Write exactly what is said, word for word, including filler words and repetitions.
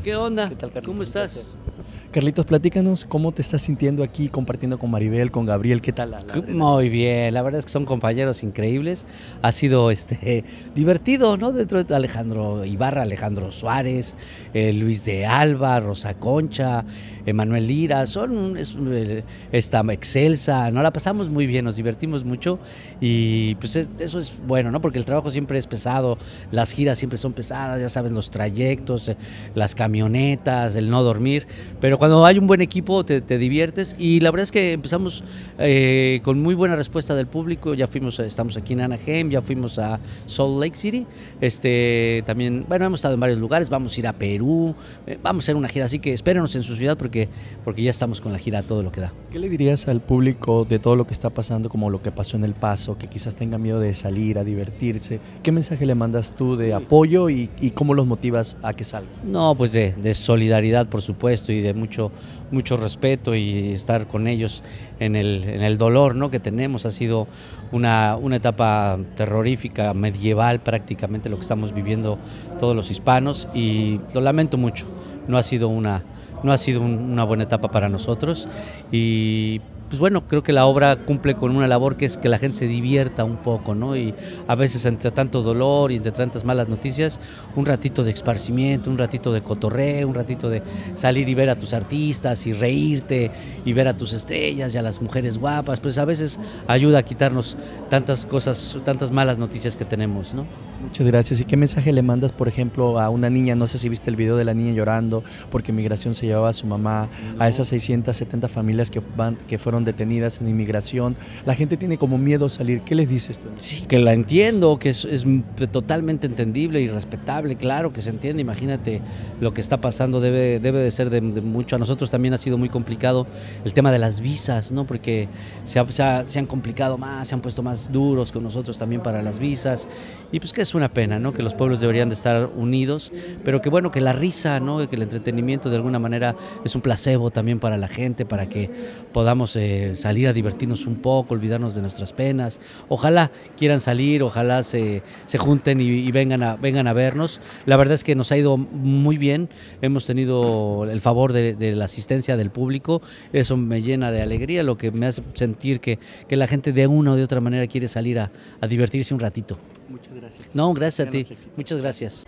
¿Qué onda? ¿Qué tal, Carlitos? ¿Cómo estás? Carlitos, platícanos cómo te estás sintiendo aquí compartiendo con Maribel, con Gabriel, ¿qué tal? La, la Muy bien, la verdad es que son compañeros increíbles. Ha sido este divertido, ¿no? Dentro de Alejandro Ibarra, Alejandro Suárez, eh, Luis de Alba, Rosa Concha, Emanuel Lira, son es, eh, esta Excelsa, ¿no? La pasamos muy bien, nos divertimos mucho y pues es, eso es bueno, ¿no? Porque el trabajo siempre es pesado, las giras siempre son pesadas, ya sabes, los trayectos, eh, las camionetas, el no dormir, pero cuando hay un buen equipo te, te diviertes y la verdad es que empezamos eh, con muy buena respuesta del público. Ya fuimos, estamos aquí en Anaheim, ya fuimos a Salt Lake City, este, también, bueno, hemos estado en varios lugares, vamos a ir a Perú, eh, vamos a hacer una gira, así que espérenos en su ciudad porque, porque ya estamos con la gira a todo lo que da. ¿Qué le dirías al público de todo lo que está pasando, como lo que pasó en El Paso, que quizás tenga miedo de salir a divertirse? ¿Qué mensaje le mandas tú de apoyo y, y cómo los motivas a que salgan? No, pues de, de solidaridad, por supuesto, y de mucho, mucho respeto y estar con ellos en el, en el dolor, ¿no?, que tenemos. Ha sido una, una etapa terrorífica, medieval prácticamente lo que estamos viviendo todos los hispanos y lo lamento mucho. No ha sido una, no ha sido un, una buena etapa para nosotros y pues bueno, creo que la obra cumple con una labor que es que la gente se divierta un poco, ¿no? Y a veces entre tanto dolor y entre tantas malas noticias, un ratito de esparcimiento, un ratito de cotorreo, un ratito de salir y ver a tus artistas y reírte y ver a tus estrellas y a las mujeres guapas, pues a veces ayuda a quitarnos tantas cosas, tantas malas noticias que tenemos, ¿no? Muchas gracias. ¿Y qué mensaje le mandas, por ejemplo, a una niña? No sé si viste el video de la niña llorando porque migración se llevaba a su mamá, no. A esas seiscientas setenta familias que, van, que fueron detenidas en inmigración. La gente tiene como miedo a salir. ¿Qué les dices tú? Sí, que la entiendo, que es, es totalmente entendible y respetable, claro que se entiende. Imagínate lo que está pasando, debe, debe de ser de, de mucho. A nosotros también ha sido muy complicado el tema de las visas, ¿no? Porque se, ha, se, ha, se han complicado más, se han puesto más duros con nosotros también para las visas. Y pues que es una pena, ¿no? Que los pueblos deberían de estar unidos, pero que bueno, que la risa, ¿no?, que el entretenimiento de alguna manera es un placebo también para la gente, para que podamos eh, salir a divertirnos un poco, olvidarnos de nuestras penas. Ojalá quieran salir, ojalá se, se junten y, y vengan, a, vengan a vernos. La verdad es que nos ha ido muy bien, hemos tenido el favor de, de la asistencia del público, eso me llena de alegría, lo que me hace sentir que, que la gente de una o de otra manera quiere salir a, a divertirse un ratito. Muchas gracias. No, gracias a ti. Muchas gracias.